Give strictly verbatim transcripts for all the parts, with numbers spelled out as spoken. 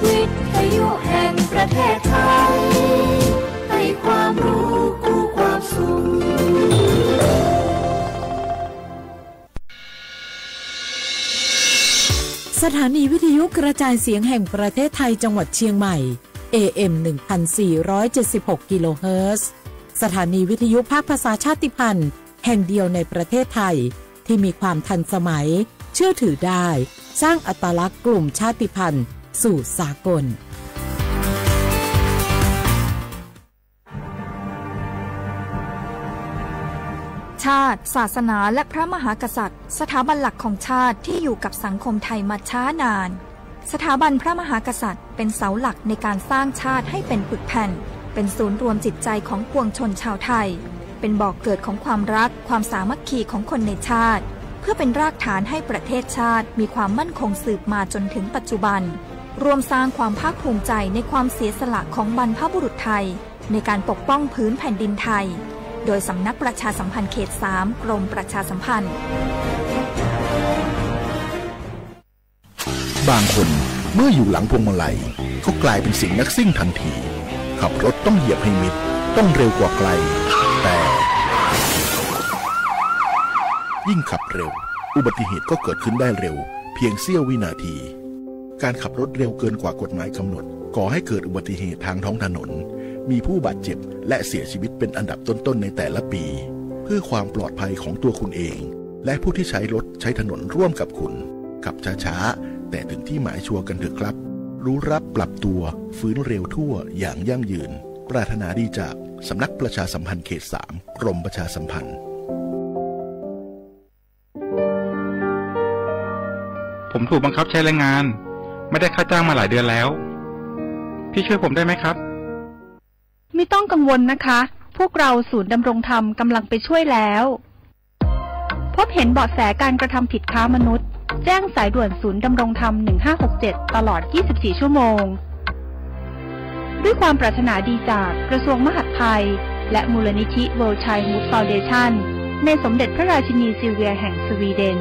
วิทยุแห่งประเทศไทยให้ความรู้คู่ความสุขสถานีวิทยุกระจายเสียงแห่งประเทศไทยจังหวัดเชียงใหม่ เอ เอ็ม หนึ่งพันสี่ร้อยเจ็ดสิบหก กิโลเฮิรตซ์ สถานีวิทยุภาคภาษาชาติพันธุ์แห่งเดียวในประเทศไทยที่มีความทันสมัยเชื่อถือได้สร้างอัตลักษณ์กลุ่มชาติพันธุ์สู่สากลชาติศาสนาและพระมหากษัตริย์สถาบันหลักของชาติที่อยู่กับสังคมไทยมาช้านานสถาบันพระมหากษัตริย์เป็นเสาหลักในการสร้างชาติให้เป็นปึกแผ่นเป็นศูนย์รวมจิตใจของปวงชนชาวไทยเป็นบ่อกเกิดของความรักความสามัคคีของคนในชาติเพื่อเป็นรากฐานให้ประเทศชาติมีความมั่นคงสืบมาจนถึงปัจจุบันรวมสร้างความภาคภูมิใจในความเสียสละของบรรพบุรุษไทยในการปกป้องพื้นแผ่นดินไทยโดยสำนักประชาสัมพันธ์เขตสามกรมประชาสัมพันธ์บางคนเมื่ออยู่หลังพวงมาลัยเขากลายเป็นสิ่งนักซิ่งทันทีขับรถต้องเหยียบให้มิดต้องเร็วกว่าไกลแต่ยิ่งขับเร็วอุบัติเหตุก็เกิดขึ้นได้เร็วเพียงเสี้ยววินาทีการขับรถเร็วเกินกว่ากฎหมายกำหนดก่อให้เกิดอุบัติเหตุทางท้องถนนมีผู้บาดเจ็บและเสียชีวิตเป็นอันดับต้นๆในแต่ละปีเพื่อความปลอดภัยของตัวคุณเองและผู้ที่ใช้รถใช้ถนนร่วมกับคุณขับช้าๆแต่ถึงที่หมายชัวร์กันเถอะครับรู้รับปรับตัวฟื้นเร็วทั่วอย่างยั่งยืนปรารถนาดีจากสำนักประชาสัมพันธ์เขตสามกรมประชาสัมพันธ์ผมถูกบังคับใช้แรงงานไม่ได้ค่าจ้างมาหลายเดือนแล้วพี่ช่วยผมได้ไหมครับไม่ต้องกังวลนะคะพวกเราศูนย์ดำรงธรรมกำลังไปช่วยแล้วพบเห็นเบาะแสการกระทำผิดค้ามนุษย์แจ้งสายด่วนศูนย์ดำรงธรรมหนึ่งห้าหกเจ็ดตลอดยี่สิบสี่ชั่วโมงด้วยความปรารถนาดีจากกระทรวงมหาดไทยและมูลนิธิ World Childhood Foundation ในสมเด็จพระราชินีซิลเวียแห่งสวีเดน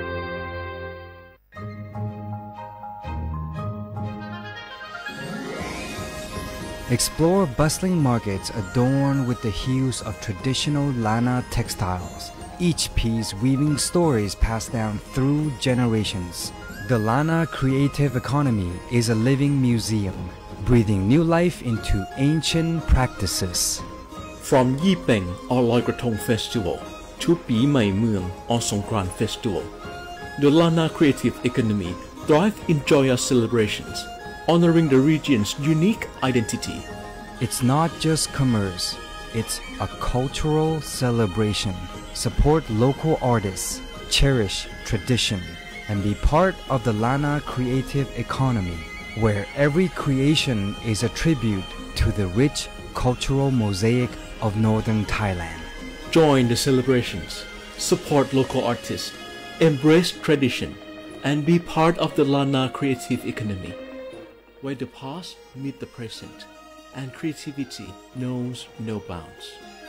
Explore bustling markets adorned with the hues of traditional Lana textiles, each piece weaving stories passed down through generations. The Lana creative economy is a living museum, breathing new life into ancient practices. From Yipeng or Loi Krathong Festival to Pi Mai Mueang or Songkran Festival, the Lana creative economy thrives in joyous celebrations, honoring the region's unique identity. It's not just commerce, it's a cultural celebration. Support local artists, cherish tradition, and be part of the Lana creative economy, where every creation is a tribute to the rich cultural mosaic of northern Thailand. Join the celebrations, support local artists, embrace tradition, and be part of the Lana creative economy, where the past meet the present and creativity knows no bounds.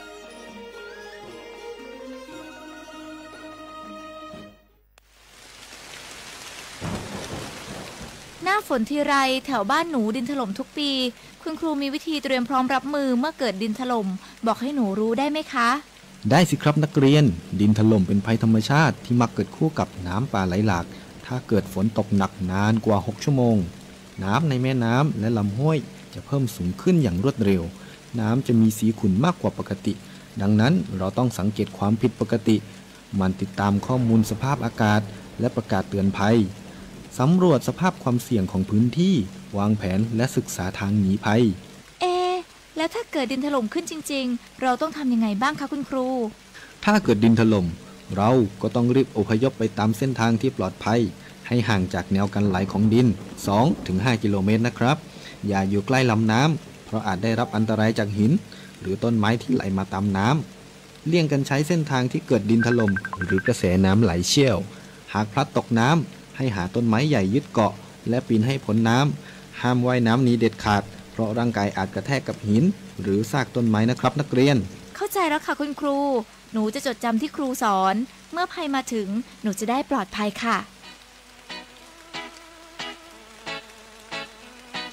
หน้าฝนทีไรแถวบ้านหนูดินถล่มทุกปีคุณครูมีวิธีเตรียมพร้อมรับมือเมื่อเกิดดินถล่มบอกให้หนูรู้ได้ไหมคะได้สิครับนักเรียนดินถล่มเป็นภัยธรรมชาติที่มักเกิดคู่กับน้ำป่าไหลหลากถ้าเกิดฝนตกหนักนานกว่าหกชั่วโมงน้ำในแม่น้ำและลำห้วยจะเพิ่มสูงขึ้นอย่างรวดเร็วน้ำจะมีสีขุ่นมากกว่าปกติดังนั้นเราต้องสังเกตความผิดปกติมันติดตามข้อมูลสภาพอากาศและประกาศเตือนภัยสำรวจสภาพความเสี่ยงของพื้นที่วางแผนและศึกษาทางหนีภัยเอแล้วถ้าเกิดดินถล่มขึ้นจริงๆเราต้องทำยังไงบ้างคะคุณครูถ้าเกิดดินถล่มเราก็ต้องรีบอพยพไปตามเส้นทางที่ปลอดภัยให้ห่างจากแนวกันไหลของดิน สองถึงห้า กิโลเมตรนะครับอย่าอยู่ใกล้ลำน้ำเพราะอาจได้รับอันตรายจากหินหรือต้นไม้ที่ไหลมาตามน้ำเลี่ยงกันใช้เส้นทางที่เกิดดินถล่มหรือกระแสน้ำไหลเชี่ยวหากพลัดตกน้ำให้หาต้นไม้ใหญ่ยึดเกาะและปีนให้พ้นน้ำห้ามว่ายน้ำหนีเด็ดขาดเพราะร่างกายอาจกระแทกกับหินหรือซากต้นไม้นะครับนักเรียนเข้าใจแล้วค่ะคุณครูหนูจะจดจำที่ครูสอนเมื่อภัยมาถึงหนูจะได้ปลอดภัยค่ะ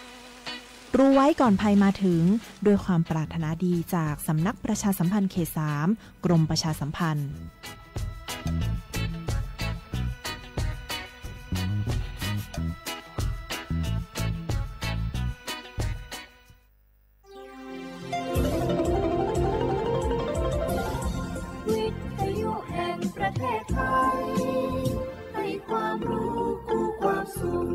รู้ไว้ก่อนภัยมาถึงด้วยความปรารถนาดีจากสำนักประชาสัมพันธ์เขตสามกรมประชาสัมพันธ์วิทยุแห่งประเทศไทยให้ความรู้คู่ความสุข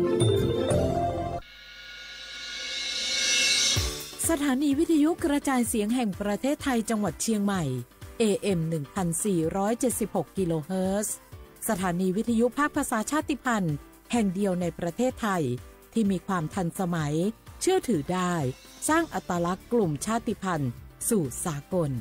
สถานีวิทยุกระจายเสียงแห่งประเทศไทยจังหวัดเชียงใหม่ เอ เอ็ม หนึ่งพันสี่ร้อยเจ็ดสิบหก กิโลเฮิรตซ์ สถานีวิทยุภาคภาษาชาติพันธุ์แห่งเดียวในประเทศไทยที่มีความทันสมัยเชื่อถือได้สร้างอัตลักษณ์กลุ่มชาติพันธุ์สู่สากล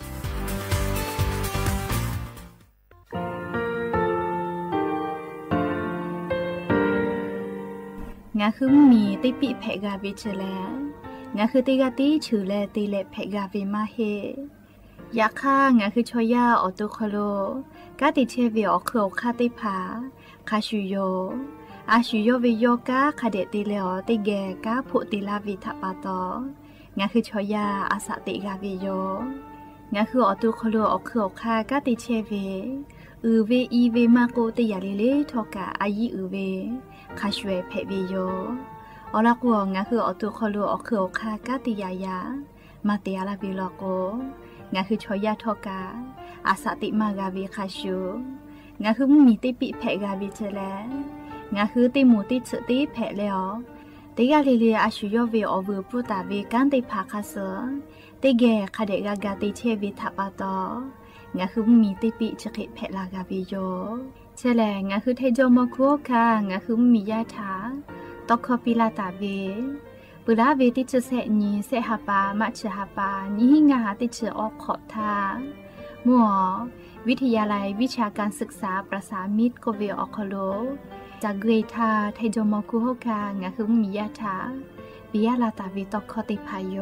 งาคือมีติปิเพกาวิเชแลงาคือติกาติชื่อแลติเลเพกาวิมาเฮยาค่างาคือชอยาออตุคโลกาติเชวิออคือคาติผาคาชุโยอาชุโยวิโยกาคาเดติเลอติแกกาพุติลาวิทปาตองาคือชอยาอาสติกาวิโยงาคือออตุคโลออคือคากาติเชวิอือเวอีเวมาโกติยาลิเลทอกาอายีอือเวคาชเวเพวิโยอลักวงงาคืออตุคอลูอคืออคากาติยายามาเตียลาบิลโกงาคือชอยาทอกาอาสติมากาวิคาชูงาคือมีติปิเพกาวิเจแลงาคือติมูติสติเพเลอติกาลิเลียอาชุโยเวอวูปุตาเวกันติภาคาเสติเกคาเดกากาติเชวิทัปาตองาคือมีติปิจกิเพลากาวิโยเชแลงาคือเทโจมโคคางาคือมียาถาตอกปิลาตาเวปุลาเวติเชเสนีเสหปามัชหปานิหิงาติเชออกขอทามัววิทยาลัยวิชาการศึกษาประสามิตรโกเวออกโลจากเกรทาไทโจมคุโฮกางาคือมียาถาปิยาลาตาเวตอกติพายโย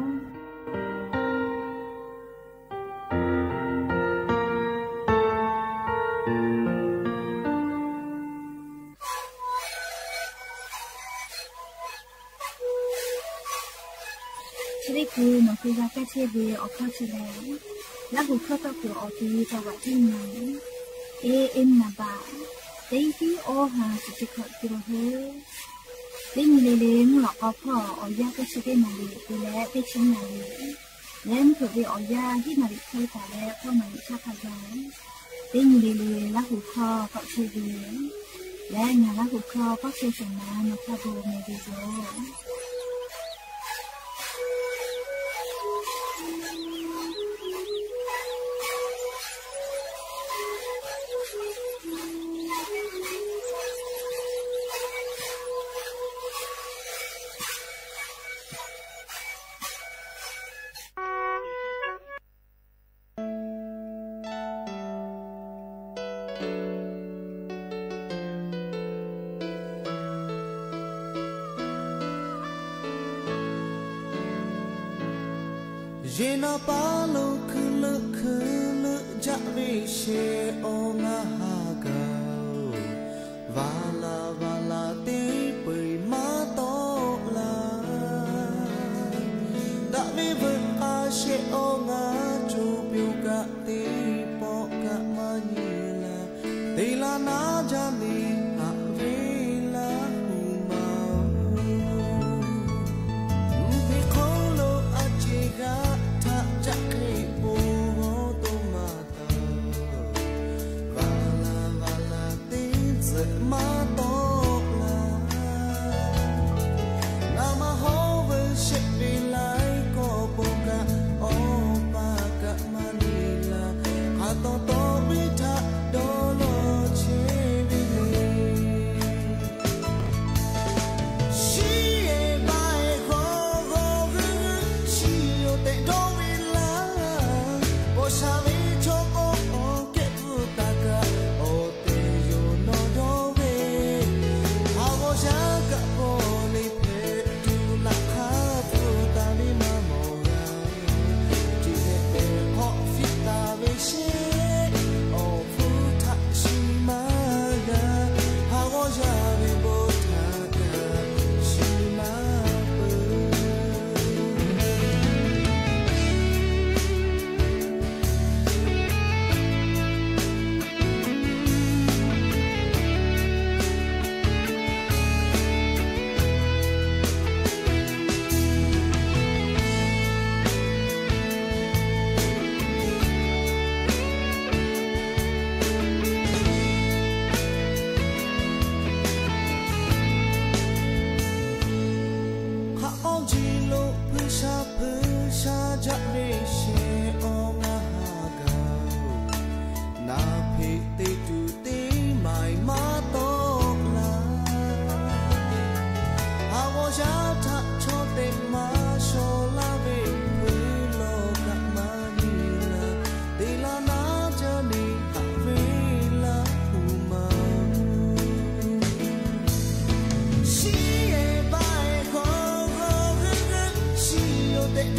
นี่คือหนังสือการแก้เชื้อเวออกข้อเฉลยและหัวข้อต่อหัวออกทีจังหวัดที่ไหนเอเอ็มนาบาเต็งที่โอหาสิบสิบหกกิโลเฮิรตซ์เต็งเลเลงหลอกเอาพ่อออยาก็ชิเกนาลีไปแล้วไปชิงนาลีและเผื่อไปออยาที่นาลีเคยแต่แล้วพ่อมาชาพายองเต็งเลเลและหัวข้อก็เชื้อเวและงานและหัวข้อก็เชื้อสมานมาพาโบเมดิโซเจนาปาโลคือลึกคือลึกจะวิเชโองาฮากาวาลาวาลาตีปุยมาโตลาดะวิบุนอาเชโองาจูบิวกะตีปอกะมานีลาตีลานาจามีฮะเวลาหูมาพิโคโลอาจิกาจักรีปูโฮตุมาตาบาลา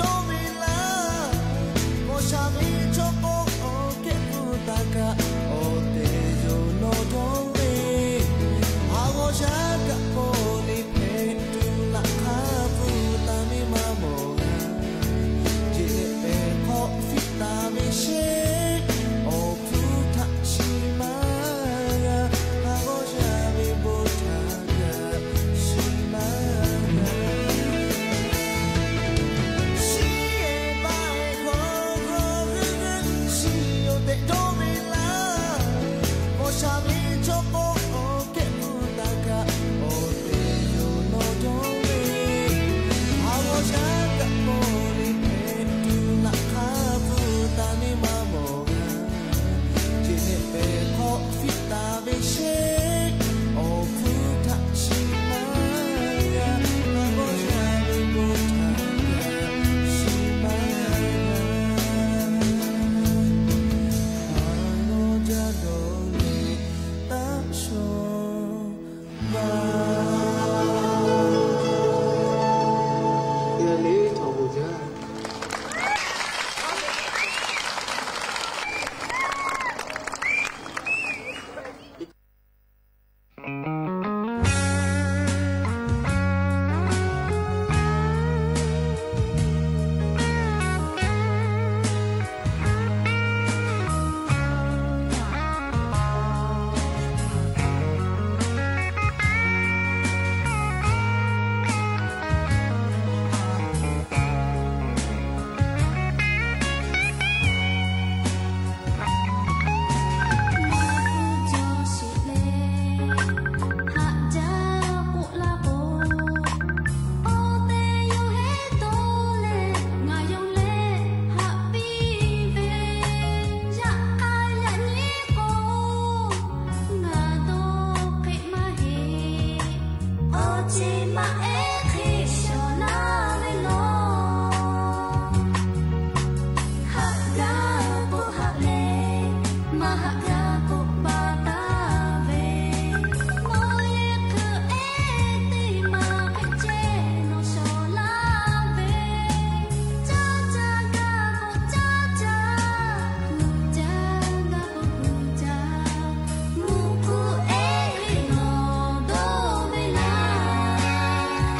「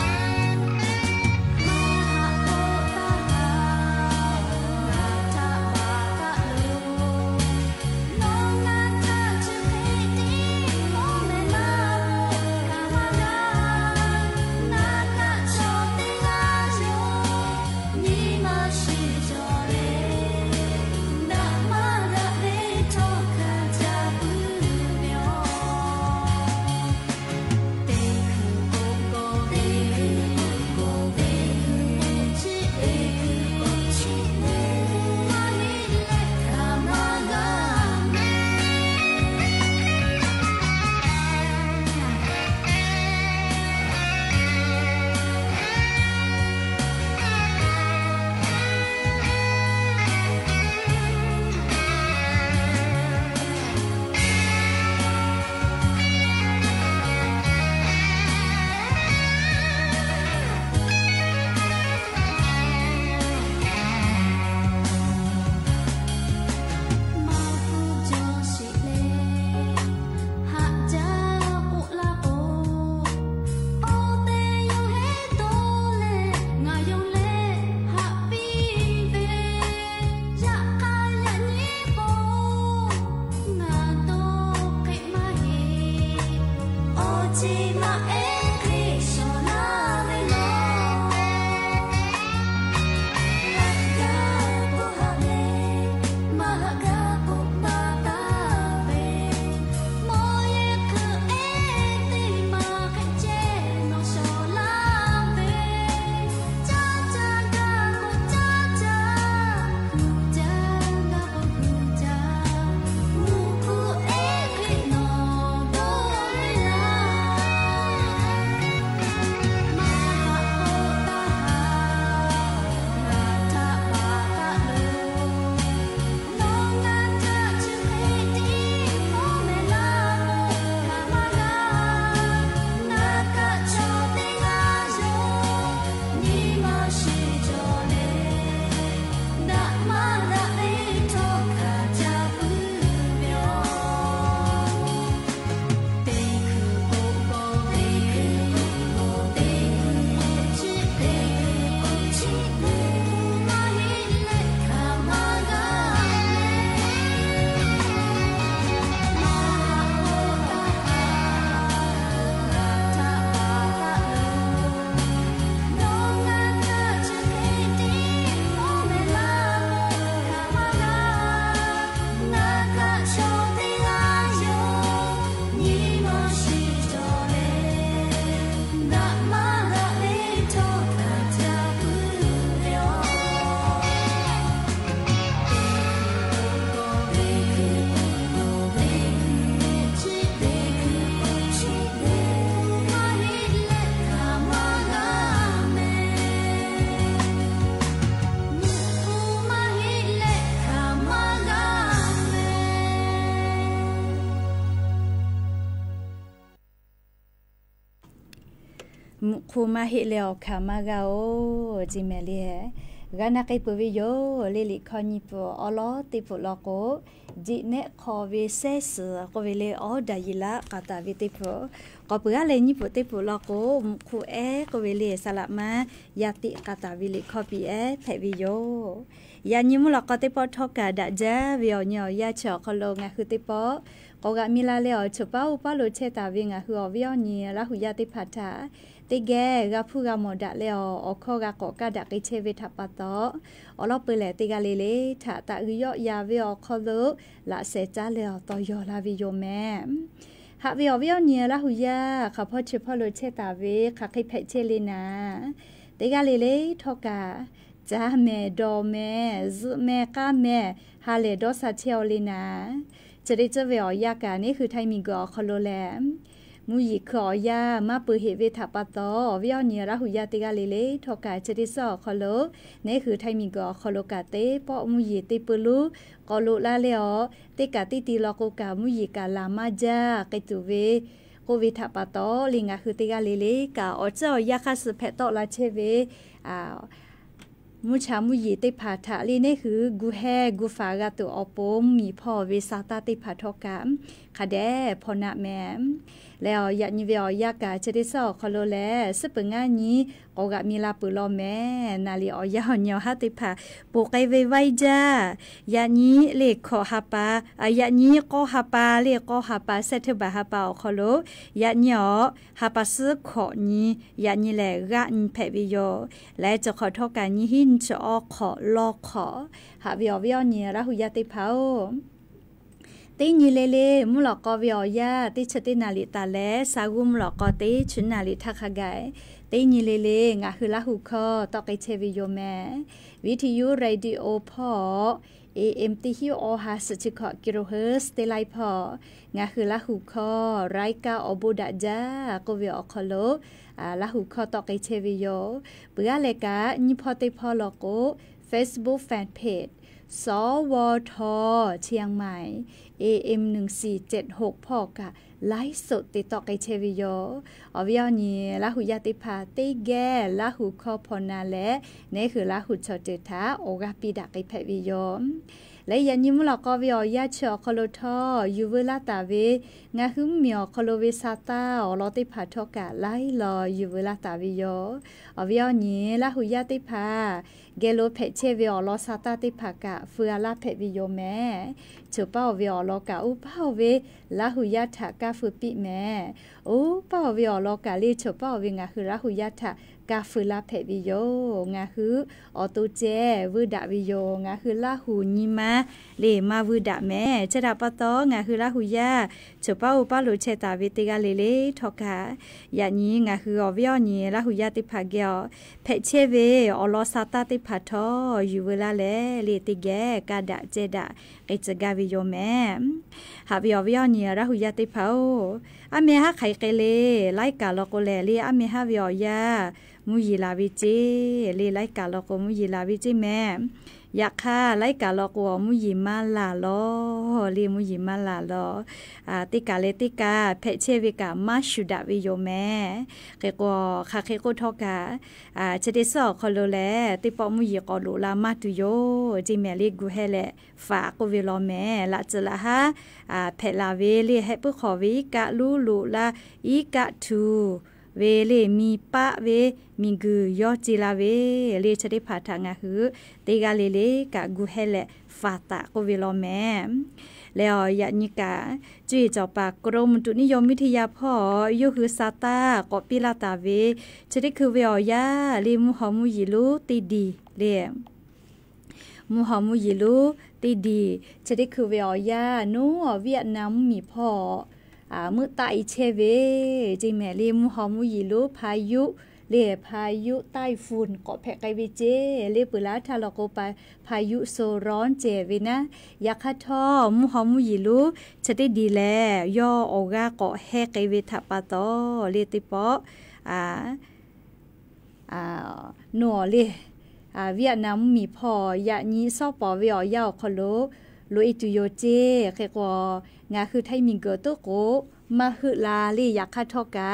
คูมาเฮเลวขามาเกาจิเมเลียกานาไกปวิโยเลลิคอนิปอลอติปุลโกจิเนคอวิเซสก็เวเลอดายิละกาตาวิติปุก็เปือเลนิปุติปุลโกคูเอก็เวเลสละมายาติกาตาวิลิคอปีเอเพวิโยยานิมุลก็ติปอทอกาดาจาวิโอญอยาชอคโลงะคือติปอก็กะมิลาเลอชุปาอุปาโลเชตาวิงะคืออวิโอญละหุยาติพัทาติแกกะพูกะโมดะเลออคอกะกอกะดะกิเชวิทัปปะตออลอเปเลติกะเลเลทะตะอุยอยาวิโอคอโลละเซจาเลอตอยอลาวิโยแมหะวิโอวิโอญละหุยาขะพอชุปาโลเชตาวิขะคิเพเชเลนาติกะเลเลทอกะจาเมดอเมซุเมกะเมฮาเลดอซาเชโอลีนาจะได้เจอเวอยากานี่คือไทมิกอคอโลแลมมูยิขอยามาปือเหเวทัปปะตอวิโอเนียระหุยาติกาเลเลทอกาจะได้ซอคอโลนี่คือไทมิกอคอโลกาเตปอมูยิติปุลุกอโลลาเลอติกาติติลอกกามูยิกาลามาจาเกตุเวโควิทัปปะตอลิงาคือติกาเลเลกาอเจ้ายาคาสเพตอลาเชเวอ่ามุชามุยีติพาทะลีนี่คือกูแฮกูฟากาตุอปมมีพ่อเวสาตาติพาทอกามคาเดพอนะแมมแล้วยะนิเวอยากาจะได้ซอคอโลแลซึปงานี้กอกะมีลาปุโลแมนาลีออยาหอนยอฮาติพาปูไกไวไวจ้ายะนี้เลขอฮาปาอายะนี้ก็ฮาปาเลขอฮาปาเซทบาฮาปาคอโลยะนี้อฮาปาซึขอนี้ยะนี้แลกะนเพวิโยและจะขอทอกานี้หินจะอขอลอขอหาวิอวิอเนียระหุยาติพาโอติญิเลเลมุลกอวิอยาติชตินาลิตาเลสากุมลกอติชุนาลิทักไกติญิเลเลงะคือละหุคอตอกไอเชวิโยแมวิทยุเรดิโอพอ เอ เอ็ม ติฮิโอฮาสจิคอกิโลเฮิร์สเตไลพองะคือละหุคอไรกาอบูดะจากวิอคอโลอ่าละหุคอตอกไอเชวิโยเปือเลกะญิพอติพอลโก Facebook Fanpageสวทเชียงใหม่ เอ เอ็ม หนึ่งสี่เจ็ดหกพอกะไลฟ์สดติดต่อไกเชวิโยอวิอนีละหุยาติพาติแกละหุคอพนาและนี่คือละหุชอเจทาโอกาปีดะไกเพวิโยและยันยิมุลกอวิอยาชอคอโลทอยูเวลาตาเวงาฮึมเมียคอโลเวซาตาอลอติพาทอกะไลลอยูเวลาตาวิโยอวิอนีละหุยาติพาเกโลเพเชวิอลอซาตาติพากะเฟือลาเพวิโยแมจูเป้าวิอลอกะอุเป้าเวละหุยาทากาฟุปิแมโอเป้าวิอลอกะลีจูเป้าเวงาคือละหุยาทากาฟุลาเพวิโยงาคือออโตเจวืดะวิโยงาคือละหุญิมาเลมาวุดะแม่เจดาปะตองาคือละหุยาจูเป้าอุปาโลเชตาวิติกาเลเลทอกายะนี้งาคืออวิอนีละหุยาติพาเกอเพเชเวอลอซาตาติพาทอยูเวลาเลเลติแกกาดะเจดะไกจกาวิโยแม่หาวิอวิอนีละหุยาติพาโออะเมฮะไขเกเลไลกาลโกเลเลอะเมฮะวิอยามุยีลาวิจิเลไลกาลโกมุยีลาวิจิแม่ยะค่ะไลกาลโกมุยีมาลาลอเลมุยีมาลาลออ่าติกาเลติกาเพเชวิกามาชุดะวิโยแม่เกโกคาเคโกทอกาอ่าเจเดซอคอโลแลติปอมุยีกอโลลามาตุโยจิเมลิกูเฮเลฝาโกวิโลแม่ละจละฮะอ่าเพลาเวเลเฮปุขอวิกะลูลูลาอีกะทูเวเลมีปะเวมีกูยอจิลาเวเลชดิพาทางะหือติกาเลเลกะกูเฮเลฟาตะโกวิโลแมแล้วยะนิกาจุยจอปากกรมตุนิยมวิทยาพ่อยุคือซาตากอปิลาตาเวชดิคือเวอยาลิมุฮอมุยิลุติดีเลมุฮอมุยิลุติดีชดิคือเวอยาโนเวียดนามมีพ่ออ่ามือตาอิเชเวจิแม่ลิมุฮอมุยิลุพายุเลพายุใต้ฝุ่นเกาะแพกไกวิเจเลปุลาทาลโกไปพายุโซร้อนเจวินะยาคาทอมุฮอมุยิลุจะได้ดีแลย่อโอกาเกาะแฮไกวิทัปปะตอเลติปออ่าอ่าหนัวเลอ่าเวียดนามมีพอยะนี้ซอปอเวียยาวคอโลโลอิตุโยเจเกกงาคือไทยมิงเกอตุโกมาหือลาลียาคาทอกะ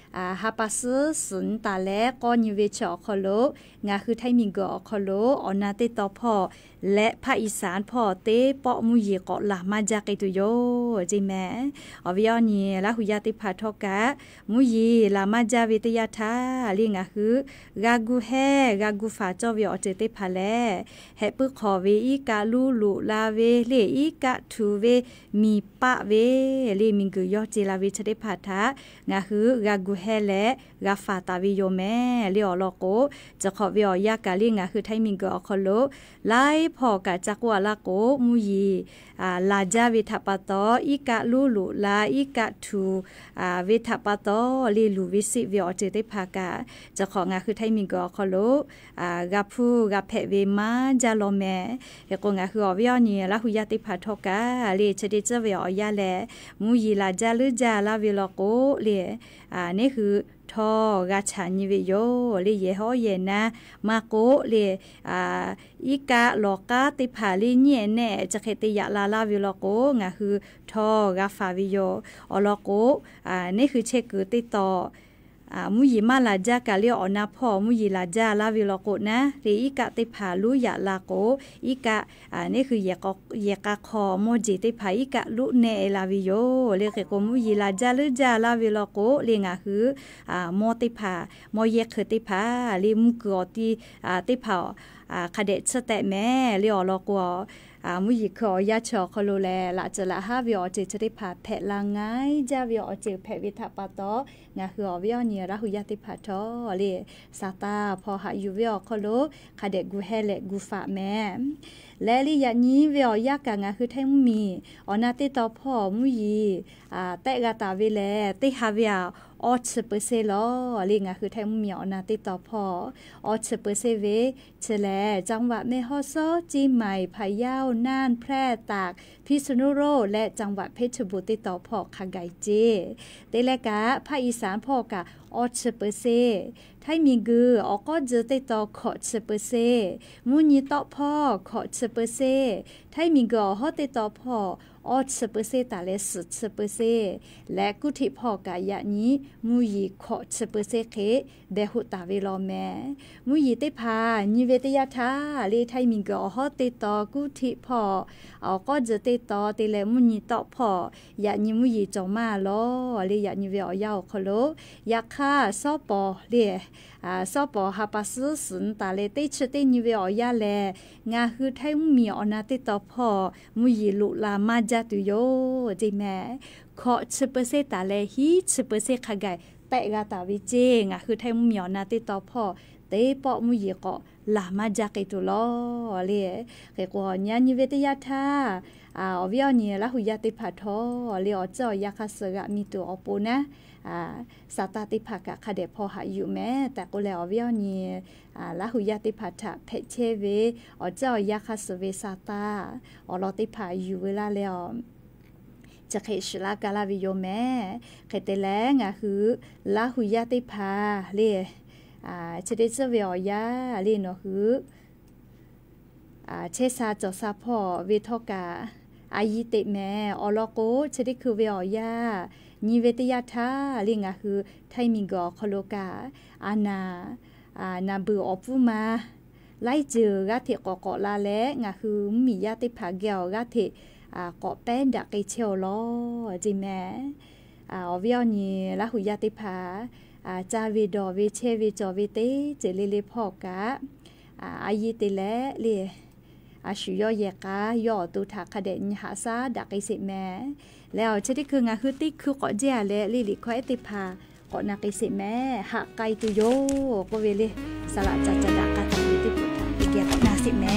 อ่าฮาปาซึสุนตาและก็นิเวชอคโลงาคือไทมิงกอคโลออนาเตตอพ่อและภาคอีสานพ่อเตปอมุยเกาะละมาจากไอตุโยจิแม่อวิยอนี่ละหุยาติพาทอกะมุยละมาจาวิทยาทาลิงาคือกากูแฮกากูฟาจอวิออเจเตพาแลเฮปึขอเวอีกาลูลูลาเวเลอีกะทูเวมีปะเวเลมิงกุยอเจลาวิชเตพาทางาคือกากูแฮและกาฟาตาวิโยแม่เลอลอโกจะขอวิอยากาลิงาคือไทมิงกอคโลไลพอกะจักวาลาโกมุยีอ่าลาจาวิทปะตออีกะลูลูลาอีกะทูอ่าวิทปะตอลีลูวิสิวิอเจเตพากะจะของาคือไทมิงกอคโลอ่ากะพูกะเพเวมาจาโลแมเฮกงาคืออวิอนีละหุยาติพาทอกะเลเชเดเจวิอยาแลมุยีลาจาลืจาลาวิลโกเลอ่านี่คือทอกาชานิเวโยเลเยฮอเยนะมาโกเลอ่าอีกะลอกาติผาลีเนียแน่จะเคติยะลาลาวิลโกงาคือทอกาฟาวิโยอลโกอ่านี่คือเชกุติตออ่ามุยิมาลาจากะเลียอนาพ่อมุยิลาจาลาวิลโกนะเรอีกะติผาลุยะลาโกอีกะอ่านี่คือเยกเยกะคอโมจิติผาอีกะลุเนลาวิโยเลเกโกมุยิลาจาลจาลาวิลโกเลงาคืออ่าโมติผาโมเยกติผาลิมุกอติอ่าติผาอ่าคาเดชแตแม่เลียอลโกอ่ามุยิขอยาชอคโลแลละจะละฮาวิอเจจะได้ผาแผลางไงจาวิอเจแผวิทปาตองาคืออวิอเนียระหุยาติผาทอเลซาตาพอหาอยู่วิอคโลคาเดกูเฮเลกูฟาแม่และลิยานี้วิอยากางาคือแท่งมีอนาติตอพ่อมุยีอ่าเตกาตาวิแลติฮาวิอาออชเปเซลอลิงาคือแท่งมีอนาติตอพ่อออชเปเซเวเชแลจังหวัดแม่ฮอซอจีใหม่พะเยาน่านแพร่ตากพิษณุโลกและจังหวัดเพชรบุรีติดต่อพ่อคาไกเจเตเลกะภาคอีสานพ่อกะออชเปเซไทยมีกือออกก็เจอติดต่อขอชเปเซมุนีต่อพ่อขอชเปเซไทยมีกือฮอติดต่อพ่อออชเปเซตาเลสุชเปเซและกุธิพ่อกายะนี้มุยีขอชเปเซเคเดหุตาเวลอแม่มุยีติพานิเวตยาทาเลไทยมีกือฮอติดต่อกุธิพ่อออกก็เจอติดต่อติเลมุนีต่อพ่อยะนี้มุยีจงมาลอเลยะนี้เวอยาวคโลยะค่าซอปอเลอ่าซอปอฮาปาซึสุนตาเลติชตินิเวอยาแลงาคือไทยมีอนาติต่อพ่อมุยีลุลามาจาตุโยจิแม่ขอชเปเซตาเลฮีชเปเซขะไกเตกาตาวิเจงาคือไทยมีอนาติต่อพ่อเตปอมุยีก็ลามาจากไอตุลอเลเกกอญานิเวตยาทาอ่าอวิอเนียละหุยาติผาทอเลอเจ้ายาคาสกะมีตัวอปูนะอ่าสาตาติภากะคาเดพอหาอยู่แม้แต่ก็แล้วอวิอเนียอ่าละหุยาติผาทะเพเชเวอเจ้ายาคาสเวสาตาอลอติผาอยู่เวลาแล้วจะเคชลากาลาวิโยแม่เคเตแลงอ่ะคือละหุยาติผาเลอ่าเชเดเจเวอยาเลเนาะคืออ่าเชซาจอซาพ่อเวทอกาอายิเตแม่ออลโกเชเดคือเวอยานิเวตยาทาลิงาคือไทมิงกอคโลกาอานาอ่านาบืออปุมาไล่เจอกะเทกอกอลาแลงาคือมียาติผาเกวกะเทอ่าเกาะแป้นดักไกเชลลอจิแม่อ่าอวิอนีละหุยาติผาอ่าจาวิดอวิเชวิจอวิเตเจเลเลพอกะอ่าอายิเตแลเลอาชุยอเยกายอตุทักคเดนหาซาดักไอสิแม่แล้วเช่นที่คืองาคือติ๊กคือเกาะเจียและลิลิควายติพาเกาะนักไอสิแม่หักไกตุโยก็เวเลสละจัดจัดกาตังวิติพุทธอีเกียนาสิแม่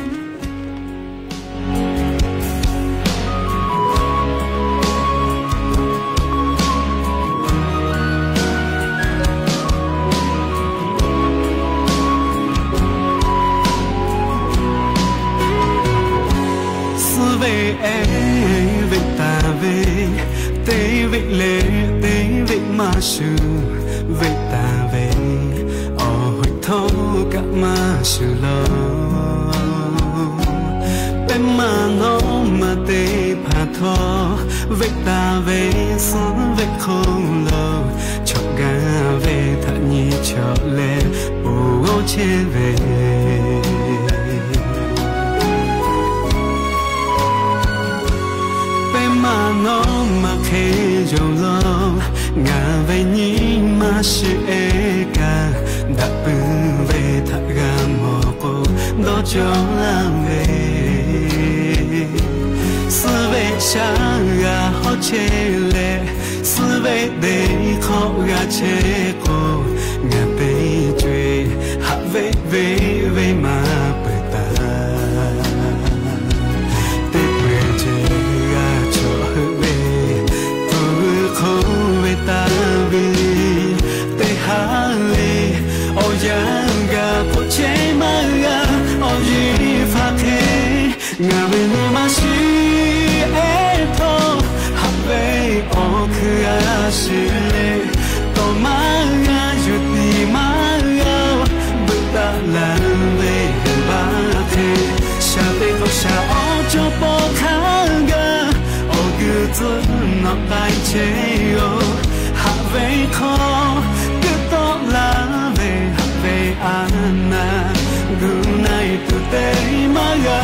su về ta về ở hồi thâu cả mà su lo bên mà nó mà tê phà thọ về ta về xuống về không lâu cho ga ချဲပဲပဲမနောမခဲကြုံလုံးငါပဲညီမရှိအေကဒပူပဲထကမောကိုတော့ကြောင်းလာမေစဝေရှာကဟောချဲလေစဝေဒေခေါ်ကချဲကိုငါပဲကျွေဟာဝေဝေဝေမပတာတေဝေချေကချောဝေသူခေါ်ဝေတာဝေတေဟာလေအော်ယံကပိုချေမကအော်ရီဖာခေငါပဲမရှိအေတော့ဟာဝေအော်ခါရှိလေတော့မငါယူတီမယောဘတ်တာလန်လေဘာခေရှာတဲ့တော့ရှာအော်ချပေါ်ခါကအော်ကူဇွန်နောက်တိုင်းချေယောဟာဝေခေါ်ကတော့လာပဲဟာဝေအာနာဂူနိုင်တူတဲ့မယော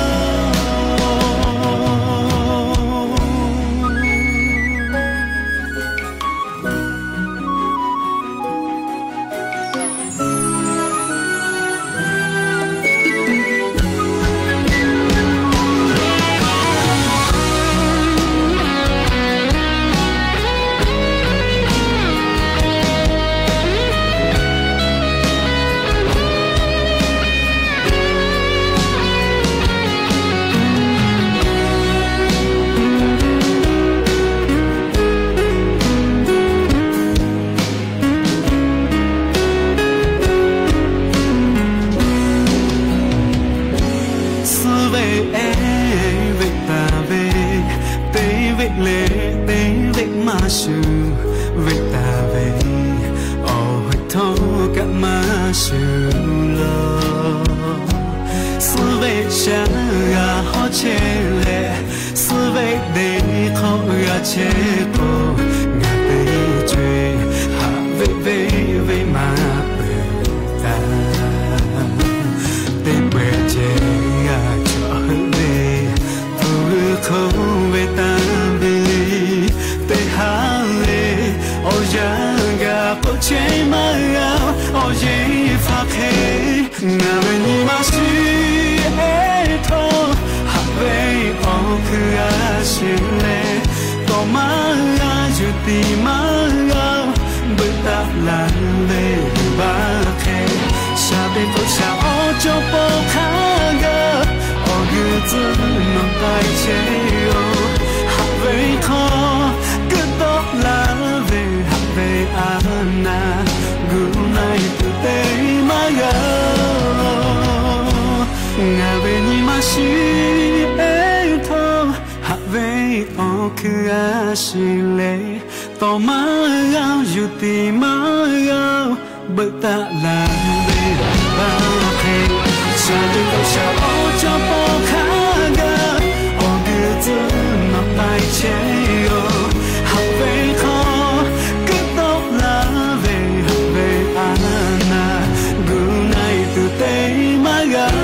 ต่อมาเอาอยู่ที่มาเอาเบิกตาลาเวบาเพชาดึงเอาชาโอจอปอคากาโอเดือดนอกไปเชโอหักเวคอก็ต้องลาเวหักเวอานากูในตัวเตมากา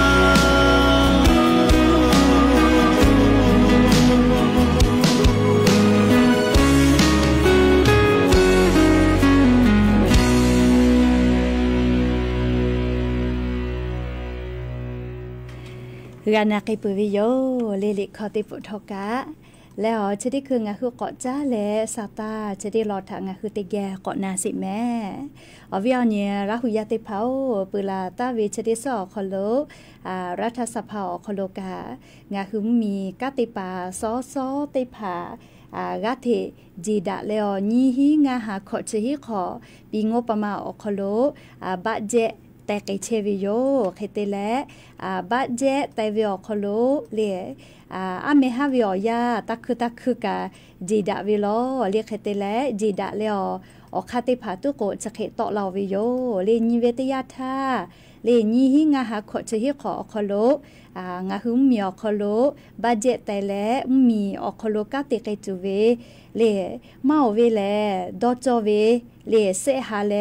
กานาเกปุวิโยเลลิคอติปุทกะแล้วจะได้คืองาคือเกาะจ้าและซาตาจะได้รอทางงาคือติแกเกาะนาสิแม่อวิอเนี่ยรัหุยาติเผาปืลาตาวิจะได้สอคอโลรัฐสภาคอโลกางาคือมีกาติปาซอซอติผากาเทจีดะแล้วยี่หิงาหาขอจะหิขอปีงบประมาอคอโลบะเจแต่ไกเชวิโยเคเตเลบาเจแต่วิอคโลเลียอาเมฮาวิอยาตักคือตักคือกาจีดะวิโลเรียกเคเตเลจีดะเลออคาติผาตุโกจะเขตอลาวิโยเลนิเวตยาธาเลนิหิงาหาขอจะหิขอคโลงาหุมมีอคโลบาเจแต่เลมีอคโลกาติไกจูเวเลมาเวเลดอจอเวเลเซฮาเล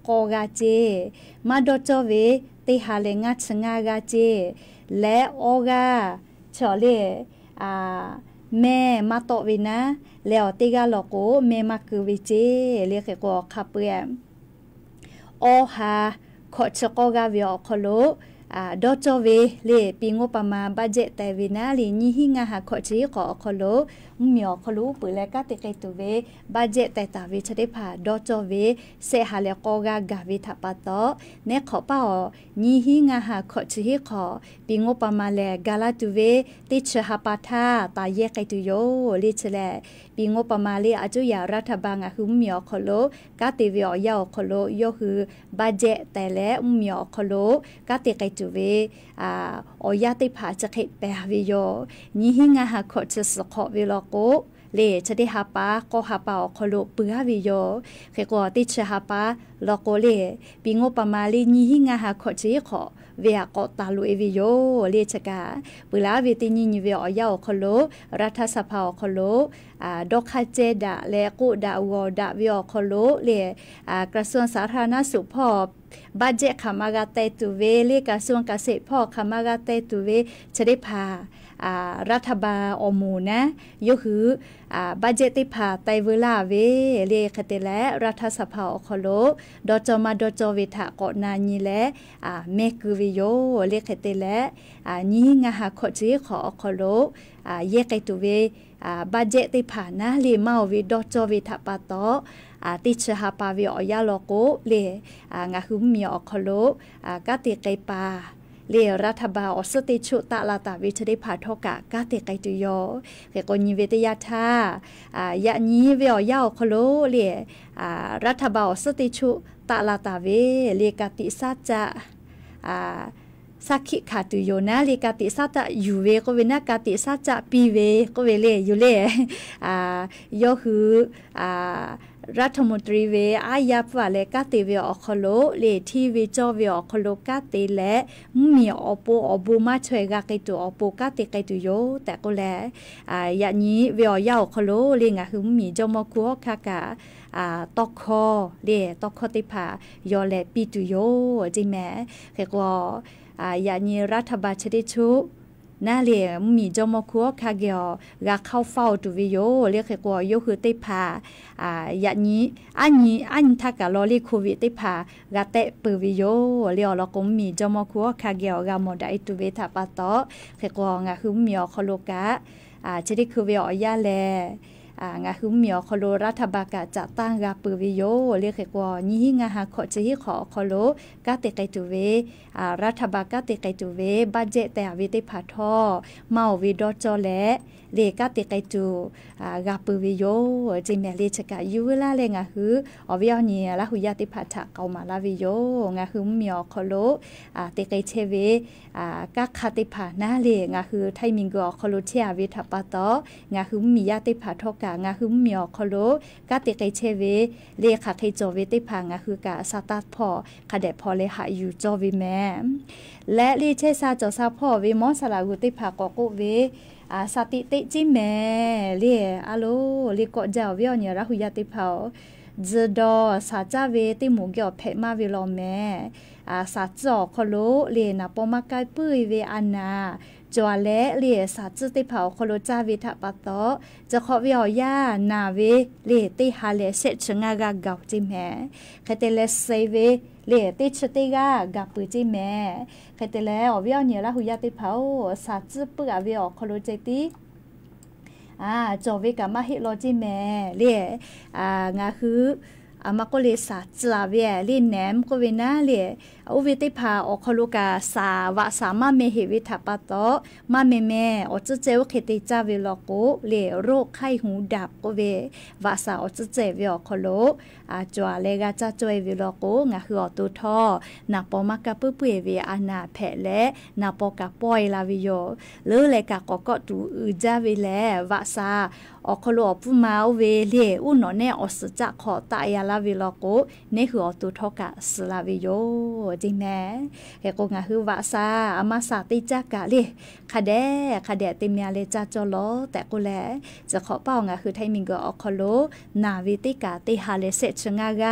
โกกาเจมาดอจอเวติหาเลงัดสงากาเจและโอกาชอเลอ่าแม่มาโตวินะแล้วติกาลอโกแม่มาคือวิเจเรียกก็ขับเปียโอฮาขอชโกกาวิอคโลอ่าดอจอเวเลปิงโอปมาบัจเจแต่วินาลีนี่หิงาหาขอชีขอคโลมีอคโลปุเลกาติเกตุเวบัจเจแต่ตาวิชเดพาดอจอเวเซหาเลโกกากาวิทัปโตเนขอป้านี่หิงาหาขอชีขอปิงโอปมาเลกาลาตุเวติชหาปาทาตาเยกตุโยลิชเลปิงโอปมาเลอาจุยารัฐบาลอะคือมีอคโลกาติวิอยาคโลโยคือบัจเจแต่และมีอคโลกาติเกตุเวอ่าโอยาติผาจะเขตแปะวิโยนี่หิงาหาขอจะสขอวิโลโกเลจะได้หาปาก็หาปาอคโลเปือวิโยเขกว่าติชหาปาโลโกเลปิงโอปมาลีนี่หิงาหาขอจะขอเวียกตาลุเอวิโยเลชกาปุลาวิตินีนิเวอยาคโลรัฐสภาคโลอ่าดอกคาเจดาและกุดาวดาวิอคโลเลอ่ากระทรวงสาธารณสุขพอบัจเจขามากาเตตุเวเลกระทรวงเกษตรพ่อขามากาเตตุเวจะได้พาอ่ารัฐบาลอมูนะยกคืออ่าบัจเจติพาไตเวลาเวเลคเตและรัฐสภาอคโลดอจอมาดอจอวิทะกอนานีและอ่าเมกุวิโยเลคเตและอ่านี้งาหาขอจีขออคโลอ่าเยกไกตุเวอ่าบัจเจติพานะเลมาวิดอจอวิทะปาโตอาติชหาปาวิอยาโลโกเลอ่างาคุมมีอคโลอ่ากาติไกปาเลรัฐบาลอสติชุตะลาตาวิชได้พาทกะกาติไกตุโยเกกนิเวตยาธาอ่ายะนี้วิอยาคโลเลอ่ารัฐบาลอสติชุตะลาตาเวเลกาติสัจจะอ่าสักขิขาตุโยนะเลกาติสัจจะอยู่เวก็เวนากาติสัจจะปีเวก็เวเลอยู่เลอ่ายอคืออ่ารัฐมนตรีเวอายาฝ่าและกาติเวอคโลเลทีเวจอเวอคโลกาติและมีอปออบูมาช่วยกาไกตุอปกาติไกตุโยแต่ก็แลอ่าอย่างนี้เวอยาคโลเลงะคือมีจอมคัวคากาอ่าตอกคอเลตอกคอติพายอแลปิตุโยจิแม่แค่ก็อ่าอย่างนี้รัฐบาลชดิชุน่าเรียมีจอมคัวคาเกียวกาเข้าเฝ้าตุวิโยเรียกแก่โยคือติพาอ่าอย่างนี้อันนี้อันถ้ากะลอลีโควิดติพากาเตปวิโยเรียกเราก็มีจอมคัวคาเกียวกาโมดาอิตุเวทาปาโตแก่ก็งาคือมีอคโลกะอ่าชดิคือเวอยาแลอ่างาคือมีอคโลรัฐบาลกะจะตั้งกาปวิโยเรียกแก่นี้งาหาขอจิขอคโลกาเตไกตุเวอ่ารัฐบาลกาเตไกตุเวบัจเจแต่วิติพาทอเมาวิดอจอและเลกาเตไกตุอ่ากาปวิโยจิเมเลชกะยูเวลาเลงาคืออวิอนีละหุยาติพาทะเกามาลาวิโยงาคือมีอคโลอ่าเตไกเชเวอ่ากาคาติพานาเลงาคือไทมิงกอคโลเชียวิทาปาโตงาคือมียาติพาทอกางาคือมีอคโลกาเตไกเชเวเลขาไคโจเวติพางาคือกาซาตัดพอคาเดพอเลหาอยู่จอวิแมและลีเชซาจอซาพ่อเวมอสลากุติภากอกเวอาสติติจิแม่เลียอะโลลีกอเจ้าเวียเนี่ยระหุยาติภาจดอสาจาเวติหมูเกี่ยวเพมาเวลอแม่อาสาจอคโลเลนะปอมากายปุ้ยเวอานาจวและเลียสาจุติเผาคโลจาวิทะปะโตจะขอวิอยานาเวเลติฮาเลเสชงากาเกาจิแม่คเตเลเซเวเลติชติกากาปุจิแม่คเตเลอวิอเนี่ยละหุยาติเผาสาจุปะเวอคโลเจติอ่าจอเวกามาฮิโลจิแม่เลียอ่างาคืออามาก็เลยสาจลาเวลีแหนมก็เวน่าเลยอุวิติพาอคลุกาสาวะสามาเมหิวิทัปโตมาเมเมอจุเจวเคติจาเวลโกเลโรคไข้หูดับก็เววาสาอจุเจเวอคโลอาจวเลกาจะจวยเวลโกงาคืออตุทอนาปอมากะปุปุเวอานาแผและนาปอกะปอยลาวิโยหรือเลกะกอกอตูอืจาเวแลวาสาอคโลปุมาเวเลอุนเนอสจะขอตายาลาวิลโกเนคืออตุทอกะสลาวิโยจิแม่เฮโกงาคือวาซาอามาสาติจักกะเลคาเดคาเดติเมียเลจาจอลแต่กูแลจะขอเป้างาคือไทมิงกออคโลนาวิติกาติฮาเลเซชงากา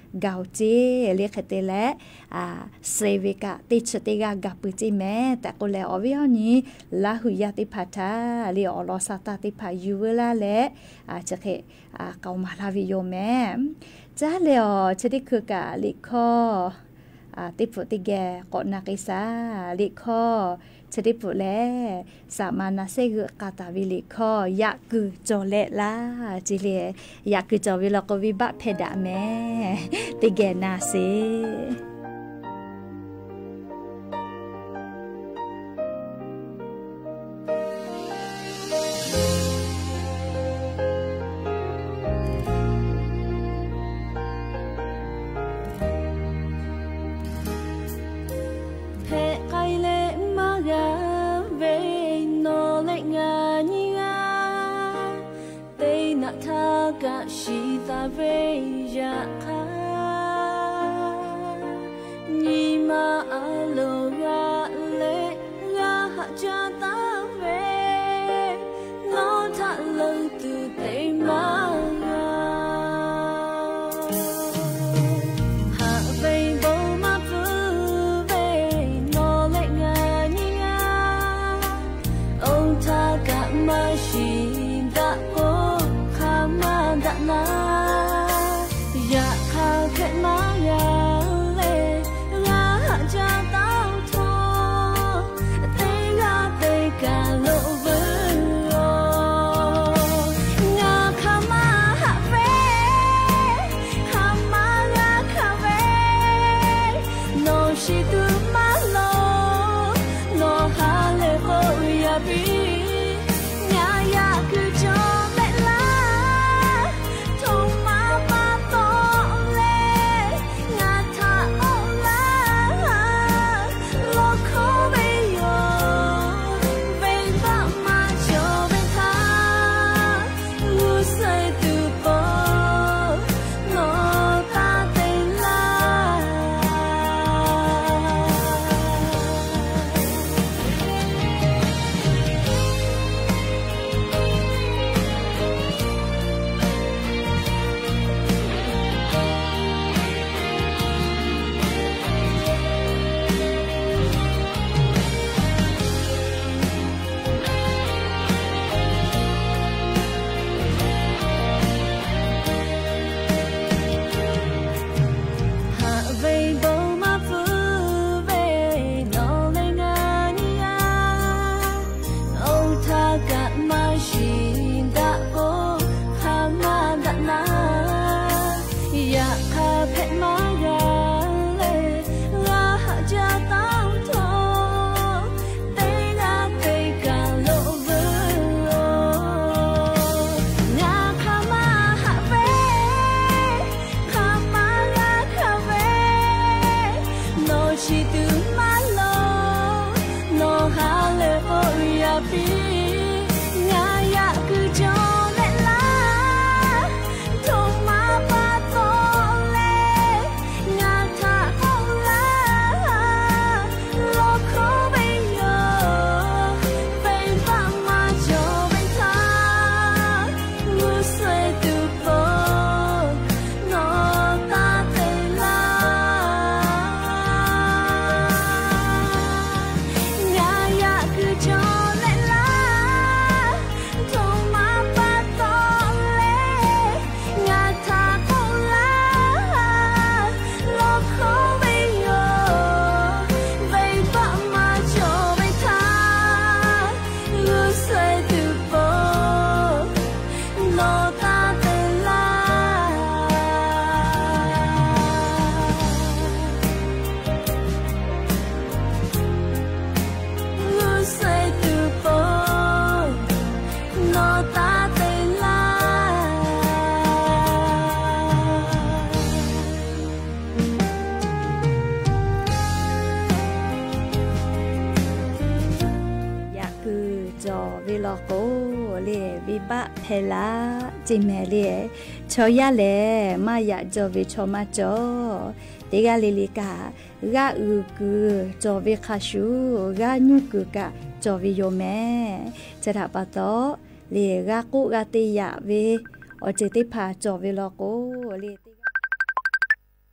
เกาเจเรียกเตและอ่าเซวิกะติชติกากับปุจิแม่แต่ก็แล้วอวิอนี้ลาหุยาติพัทาเรียอลอสตาติพายูเวลาและอาจะเคอ่าเกามาลาวิโยแม่จ้าแล้วชดิคือกะลิคออ่าติปุติแกกอนากิซาลิคอชดิปุแลสามานาเซกกาตาวิลิคอยะกือจอเลลาจิเลยะกือจอวิลกวิบะเพดาแม่ติแกนาเซเฮลาจิเมเลียชอยาเลมายาจอวิชอมาจอติกาลิลิกากาอูกูจอวิคาชูกาญูกูกะจอวิโยเมจะดับปะโตเลียกากุกาติยาเวอเจติพาจอวิโลโกเลีย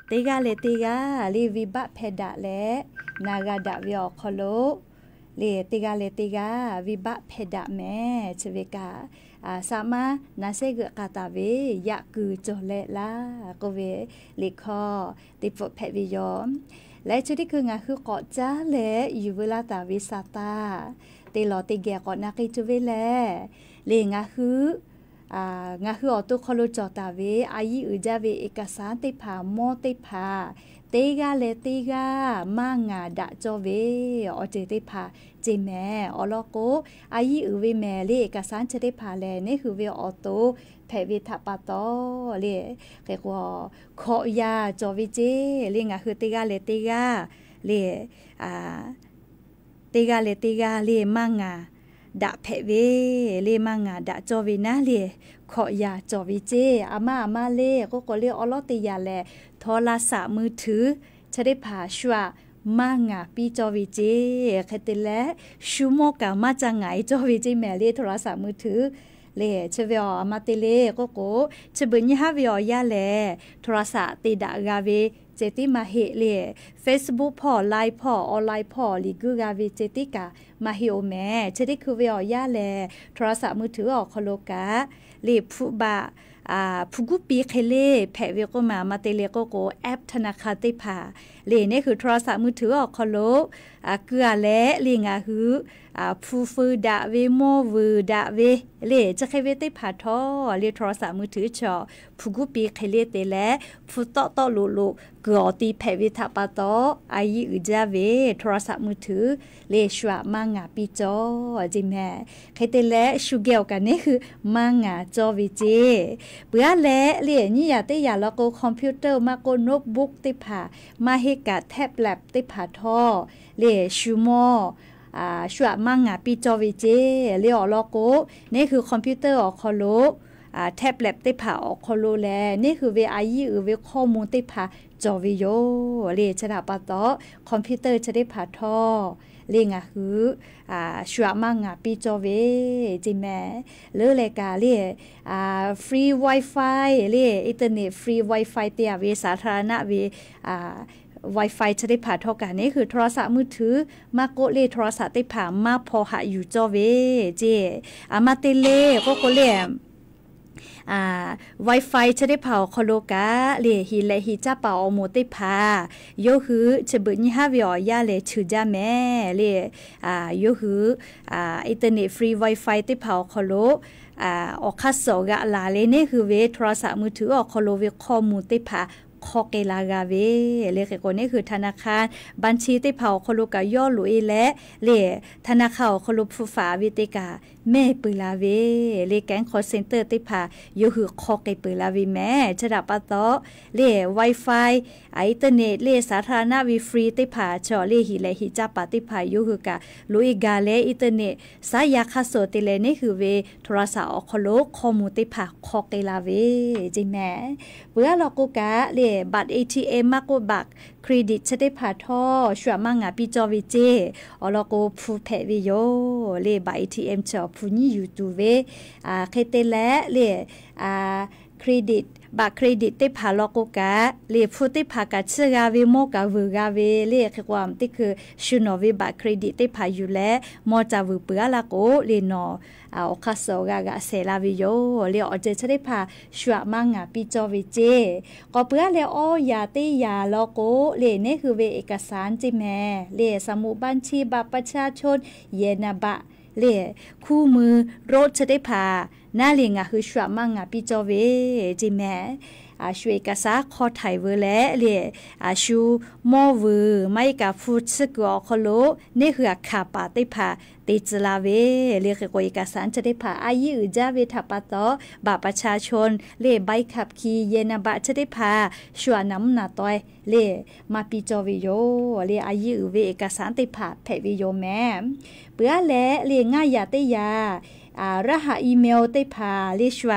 တေကလေတေကလေဝိဘဖက်ဒလေနာဂဒဝေခလိုလေတေကလေတေကဝိဘဖက်ဒမဲချဝေကအာစာမနာစေကကတာဝေယကူကြလေလာကိုဝေလေခောတိပဖက်ဝေယောและชุดที่คืองาคือเกาะจ้าและอยู่เวลาตาวิสาตาเตลอติแกเกาะนักจุเวแลเลงาคืออ่างาคือออตุคอโลจอตาเวอายิอืจาเวเอกสารติผาโมติผาเตกาเลติกามางาดะจอเวอเจติผาเจแม่อลอโกอายิอืเวแม่เลเอกสารจะได้ผาแลนี่คือเวออโตแผวิทปาโตเลเกกว่าขอยาจอวิเจเลงาคือติกาเลติกาเลอ่าติกาเลติกาเลมางาดะแผเวเลมางาดะจอวินะเลขอยาจอวิเจอามาอามาเลก็ก็เลอลอติยาแลโทรศัพท์มือถือจะได้ผาชัวมางาปีจอวิเจคติแลชูโมกามาจังไงจอวิเจแม่เลโทรศัพท์มือถือเลเชเวอมาเตเลก็โกเชบุญยาเวอยาแลโทรศัพท์ติดากาเวเจติมาเฮเล Facebook พอไลน์พอออนไลน์พอลิกูกาเวเจติกามาเฮโอแม่เชติคือเวอยาแลโทรศัพท์มือถือออกคโลกาเลผู้บาอ่าผู้กุปีเคเลแผเวก็มามาเตเลก็โกแอปธนาคารติพาเลนี่คือโทรศัพท์มือถือออกคโลอ่าเกลือและลิงาฮืออ่าผู้ฟืดาเวโมวืดาเวเลจะเคเวติพาทอเลโทรศัพท์มือถือจอผู้กุปีเคเลเตและผู้ตอตอโลโลเกอตีแผเวทาปาตออายิอุจาเวโทรศัพท์มือถือเลชวามางาปีจอจิแม่เคเตและชูเกลกันนี่คือมางาจอวิเจเปื้อและเรียนนี่อย่าเตยาแล้วก็คอมพิวเตอร์มาโกโน้ตบุ๊กติผามาเฮกาแท็บเล็ตติผาทอเรียชูโมอ่าชัวมังงาปีจอวิเจเรียอลโกนี่คือคอมพิวเตอร์ออกคอโลอ่าแท็บเล็ตติผาออกคอโลแลนี่คือเวไอยีอือเวข้อมูลติผาจอวิโยเรียชนะปะตอคอมพิวเตอร์จะได้ผาทอเรียงอ่ะคืออ่าชัวมังงาปีจอเวจิแม่เลือเลกาเรียอ่าฟรี Wi-Fi เรียอินเทอร์เน็ตฟรี Wi-Fi เตียเวสาธารณะเวอ่าWi-Fi จะได้ผ่าทอกันนี่คือโทรศัพท์มือถือมาโกเลโทรศัพท์ได้ผ่ามาพอหาอยู่จอเวเจอามาเตเลก็โกเลอ่า Wi-Fi จะได้ผ่าคอโลกาเลฮิเลฮิจ้าเป่าโมได้ผ่าโยคือจะบึนี่ฮาวิอยาเลชื่อจ้าแม่เลอ่าโยคืออ่าอินเทอร์เน็ตฟรี Wi-Fi ได้ผ่าคอโลอ่าออกคัสโซกะลาเลนี่คือเวโทรศัพท์มือถือออกคอโลเวข้อมูลได้ผ่าคอเกลากาเวเลขคนนี้คือธนาคารบัญชีที่เผาคลุกย่อหลุยและเลธนาคารคลุผู้ฝาวิติกาแม่ปืลาเวเลแก๊งคอเซ็นเตอร์ที่ผาอยู่คือคอเกปืลาวีแม่ฉดับปะโตเล Wi-Fi อินเทอร์เน็ตเลสาธารณะวีฟรีที่ผาจอเลหิเลหิจับปะที่ผาอยู่คือกะลุยกาเลอินเทอร์เน็ตสายาคาโซติเลนี่คือเวโทรศัพท์อคลุข้อมูลที่ผาคอเกลาเวจิแม่เพื่อเรากูกะเลบัตร เอ ที เอ็ม มากกว่าบัตรเครดิตจะได้ผ่าท่อชัวมังงาปีจอวิเจอลโกผู้แพวิโยเลบัตร เอ ที เอ็ม จอผู้นี้อยู่ตัวเวอ่าเคเตและเลอ่าเครดิตบัตรเครดิตได้ผ่าลโกกะเลผู้ได้ผ่ากัดเชื่อกาเวโมกาวูกาเวเลคือความที่คือชูนอวิบัตรเครดิตได้ผ่าอยู่แล้วมอจาวูเปื้อละโกเลนออ่าอคาโซกากะเซลาวิโยเลอเจจะได้ผ่าชัวมังงาปีจอวิเจก็เปื้อเลออยาติยาลโกเลนี่คือเวเอกสารจิแม่เลสมุบัญชีบัตรประชาชนเยนาบะเลคู่มือรถจะได้ผ่าหน้าเลียงอ่ะคือชัวมังงาปีจอเวจิแม่อาช่วยกษาขอไทยเวลเลอาชูมอวไม่กับฟูดสกอคโลนี่คือขาปาติผาติจลาเวเรียกว่าเอกสารจะได้ผ่าอายุจาเวทัปตอบาประชาชนเลใบขับขี่เยนบะจะได้ผ่าชัวน้ำหนาต้อยเลมาปีจอวิโยเลอายุเวเอกสารติผาแผวิโยแม่เปื้อและเลง่ายยาติยาอ่ารหัสอีเมลติผาเลชัว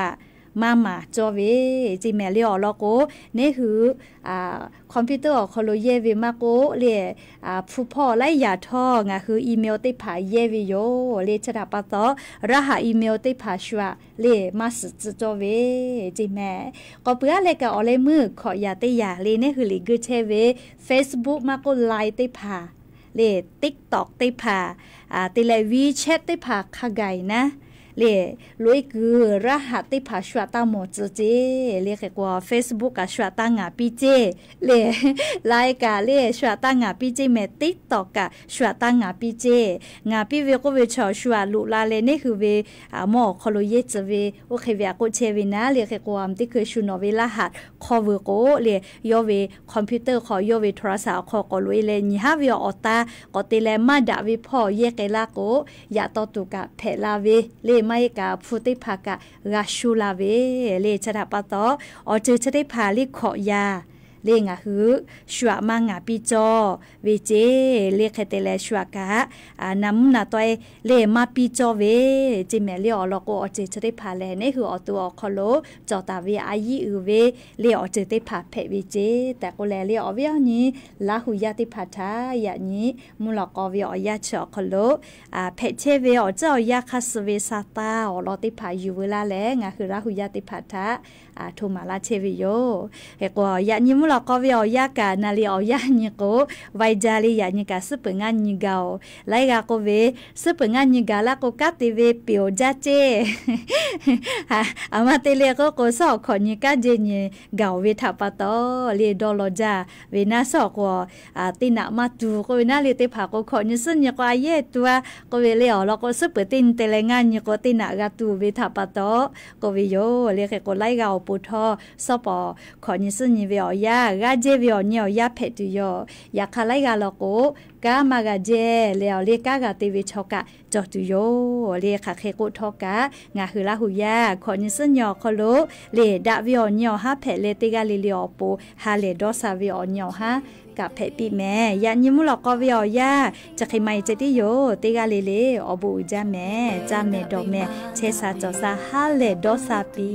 มามาจอเวจิแม่เลียวลอโกนี่คืออ่าคอมพิวเตอร์คอลเยเวมาโกเลอ่าผู้พ่อไล่ยาท่องะคืออีเมลติผาเยวิโยเลชดาปะตอรหัสอีเมลติผาชัวเลมาสจจอเวจิแม่ก็เปื้อเลกะออเลมือขอยาติยาเลนี่คือลิกเชเว Facebook มาโกไลติผาเล TikTok ติผาอ่าติเล WeChat ติผาคาไกนะเลลุยคือรหัสติผาชัวตาหมดเจเลเกว่า Facebook กะชัวตางาปีเจเลไลกะเลชัวตางาปีเจเม TikTok กะชัวตางาปีเจงาปีเวก็เวชอชัวลุลาเลนี่คือเวอ่าหมอคอลเยจเวโอเคเวก็เชวินะเลเกว่ามติคือชุนอเวรหัสคอเวโกเลยอเวคอมพิวเตอร์ขอยอเวโทรศัพท์ขอกอลุยเลญหาเวออตาก็ติเลมาดาเวพ่อเยเกลาโกยาตอตุกะเพลาเวเลไม่กาพุติภากะราชูลาเวเลชดาปะตออเจอชได้พาลิขอยาเลงะหือชัวมางาปีจอเวเจเลเคเตเลชัวกะอ่านำนาตอยเลมาปีจอเวจิแมเลอลอโกอเจชได้พาแลนี่คืออตัวคอโลจอตาเวอายีอือเวเลอเจได้พาเพเวเจแต่ก็แลเลอเวนี้ลาหุยาติพาทายะนี้มุลกอเวอยาชอคอโลอ่าเพเชเวอเจ้ายาคาสเวซาตาอลอติพาอยู่เวลาแลงะคือลาหุยาติพาทาอ่าโทมาลาเชวิโยเฮกอยะนี้มุลก็วิอยากานาลีออยานิโกไวจาลียานิกาสเปงานนิกาไลกาโกเวสเปงานนิกาลาโกกาติเวเปียวจาเจฮะอามาเตเลก็โกสอขอนิกาเจนิกาเวทัปตอเลดอลจาเวนาสอกว่าอ่าตินามาตูก็เวนาเลเตผาก็ขอนิสุญญกว่าเยตัวก็เวเลอแล้วก็สเปตินเตเลงานนิโกตินากาตูเวทัปตอก็เวโยเลเกก็ไลกาปุทอสปอขอนิสุญญเวอยากาเจวิอเนียยาเพตุยอยาคาไลกาลโกกามากาเจเลวเลกากาติวิชกะจอตุโยเลคาเคโกทอกะงาฮือลาหุยาขอนิสัญญอคโลเลดาวิอเนียฮาเพเลติกาลิลิอปูฮาเลดอซาวิอเนียฮากับเพปีแม่ยานิมุลกอวิอยาจะใครไม่จะติโยติกาลิเลอบูจาแม่จาแม่ดอกแม่เชซาจอซาฮาเลดอซาปี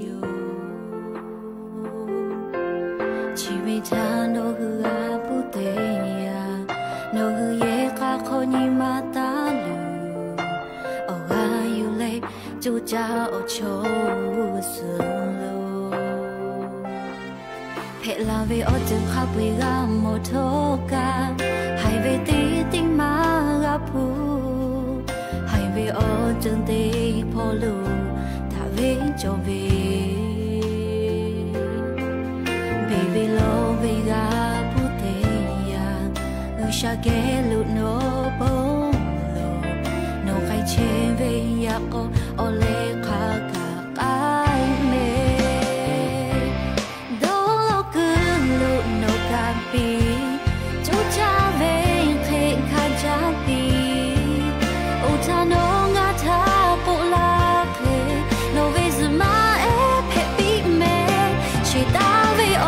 ชีวิตฉันโนฮืออาบุเตยาโนฮือเยกาโคนิมาตาลูโออายุเลจูจาโอโชสุโลเพลาเวอจึงขับเวกาโมโทกาให้เวตีติงมากาพูให้เวอจึงตีพอลูถ้าเวจอเวBaby lo vega puteya usha ke lu no bolo no kai che ve ya ko ole kha ka kai me do lo ku lu no ka pi chu cha ve khe kha cha pi o ta no nga tha po la khe no ve zma e phe pi me she ta ve o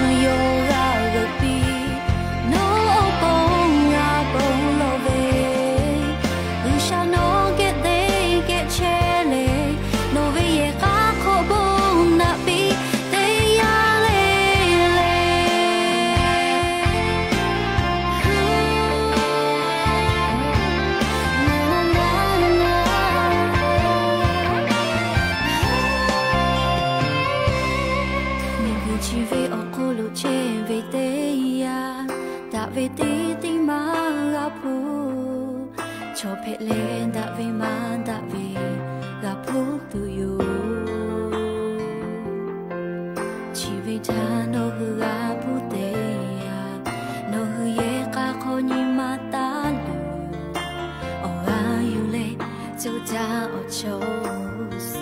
ve ti ti ma ga pu cho phe len da ve ma da ve ga pu tu you chi ve ta no hu ga pu te ya no hu ye ka kho ni ma ta lu o ga you le chu ja o cho su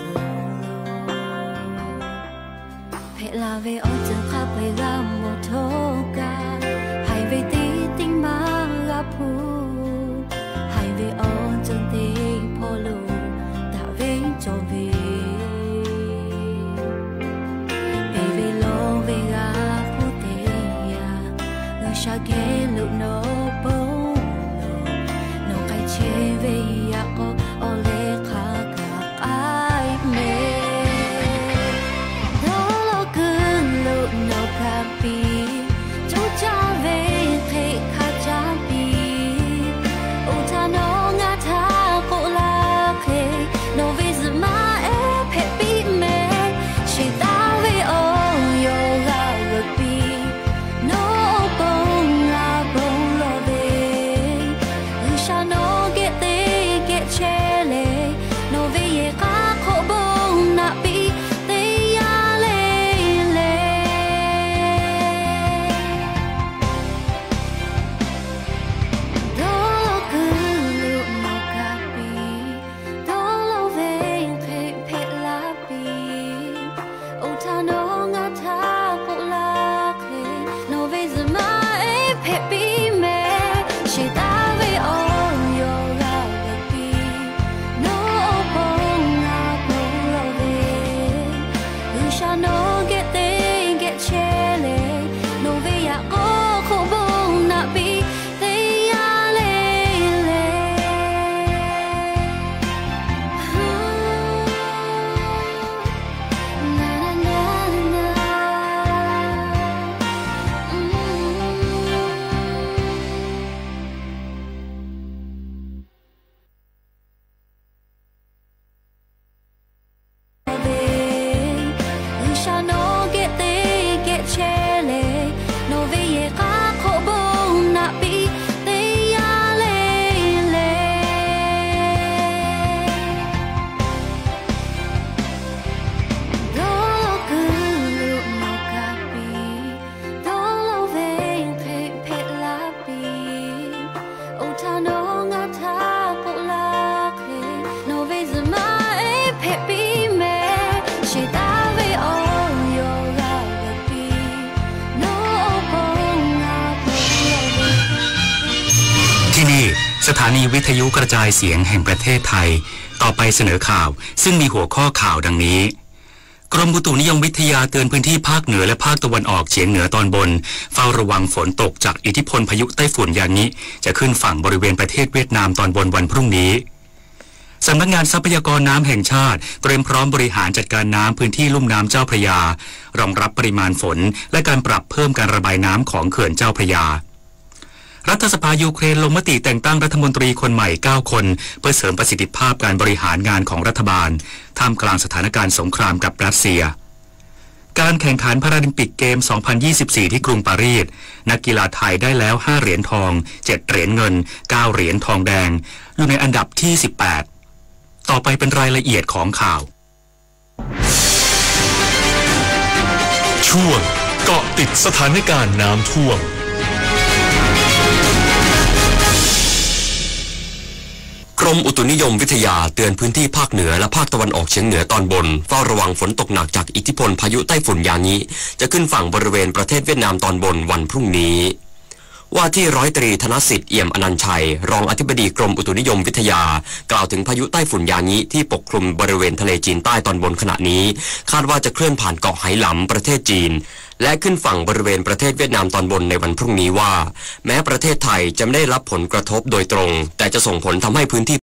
phe la ve o chen kha pe ga mo tho ga hai ve ti ting ma ga pu hai ve o chen ti pho lu ta ve cho ve baby lo ve ga pu te ya lu sha ke lu no po lo no kai che ve ya ko o le kha ka ai me สถานีวิทยุกระจายเสียงแห่งประเทศไทยต่อไปเสนอข่าวซึ่งมีหัวข้อข่าวดังนี้กรมอุตุนิยมวิทยาเตือนพื้นที่ภาคเหนือและภาคตะวันออกเฉียงเหนือตอนบนเฝ้าระวังฝนตกจากอิทธิพลพายุไต้ฝุ่นยางิจะขึ้นฝั่งบริเวณประเทศเวียดนามตอนบนวันพรุ่งนี้สำนักงานทรัพยากรน้ำแห่งชาติเตรียมพร้อมบริหารจัดการน้ำพื้นที่ลุ่มน้ำเจ้าพระยารองรับปริมาณฝนและการปรับเพิ่มการระบายน้ำของเขื่อนเจ้าพระยารัฐสภายูเครนลงมติแต่งตั้งรัฐมนตรีคนใหม่เก้าคนเพื่อเสริมประสิทธิภาพการบริหารงานของรัฐบาลท่ามกลางสถานการณ์สงครามกับรัสเซียการแข่งขันพาราลิมปิกเกม สองพันยี่สิบสี่ ที่กรุงปารีสนักกีฬาไทยได้แล้วห้าเหรียญทองเจ็ดเหรียญเงินเก้าเหรียญทองแดงอยู่ในอันดับที่สิบแปดต่อไปเป็นรายละเอียดของข่าวช่วงเกาะติดสถานการณ์น้ำท่วมกรมอุตุนิยมวิทยาเตือนพื้นที่ภาคเหนือและภาคตะวันออกเฉียงเหนือตอนบนเฝ้าระวังฝนตกหนักจากอิทธิพลพายุไต้ฝุ่นยางิจะขึ้นฝั่งบริเวณประเทศเวียดนามตอนบนวันพรุ่งนี้ว่าที่ร้อยตรีธนสิทธิ์เอี่ยมอนันต์ชัยรองอธิบดีกรมอุตุนิยมวิทยากล่าวถึงพายุไต้ฝุ่นยางิที่ปกคลุมบริเวณทะเลจีนใต้ตอนบนขณะนี้คาดว่าจะเคลื่อนผ่านเกาะไหหลำประเทศจีนและขึ้นฝั่งบริเวณประเทศเวียดนามตอนบนในวันพรุ่งนี้ว่าแม้ประเทศไทยจะไม่ได้รับผลกระทบโดยตรงแต่จะส่งผลทำให้พื้นที่